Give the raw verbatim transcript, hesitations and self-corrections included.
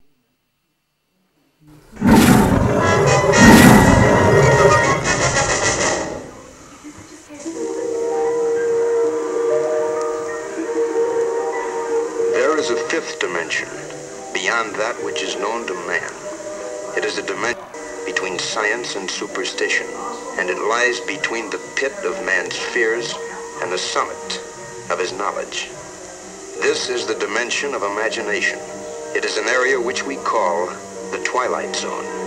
There is a fifth dimension, beyond that which is known to man. It is a dimension between science and superstition, and it lies between the pit of man's fears and the summit of his knowledge. This is the dimension of imagination. It is an area which we call the Twilight Zone.